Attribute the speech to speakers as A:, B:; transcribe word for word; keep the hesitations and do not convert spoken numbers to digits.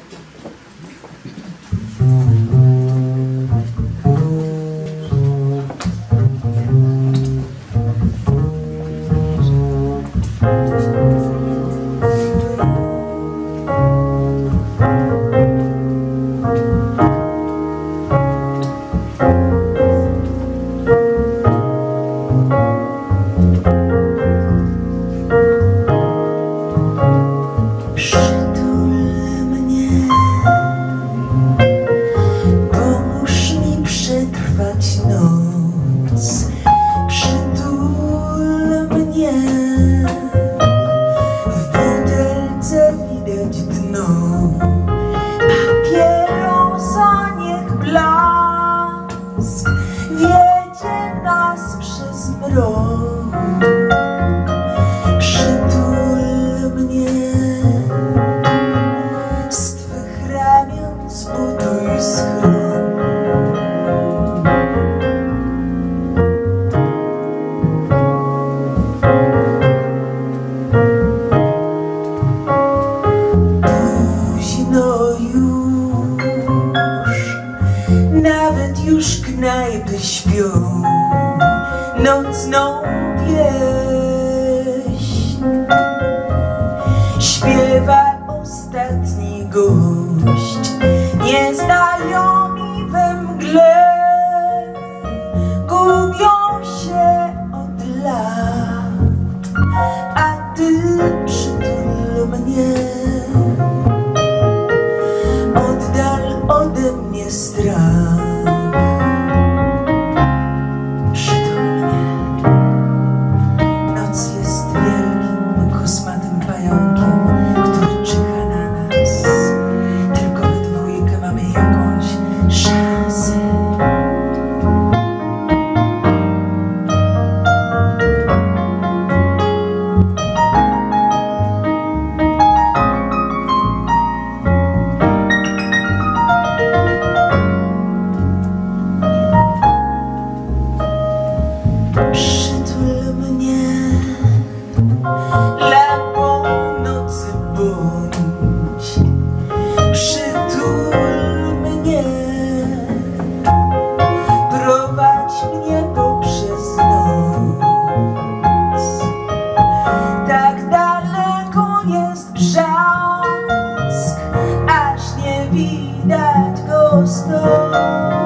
A: Wiedzie nas przez mrok. Przytul mnie, z twych ramion zbuduj schron. Późno już, nawet już knajpy śpią nocną pieśń. Śpiewa ostatni gość, nieznajomi we mgle, gubią się od lat, a ty przytul mnie, oddal ode mnie strach. Przytul mnie, dla północy bądź. Przytul mnie, prowadź mnie poprzez noc. Tak daleko jest brzask, aż nie widać go stąd.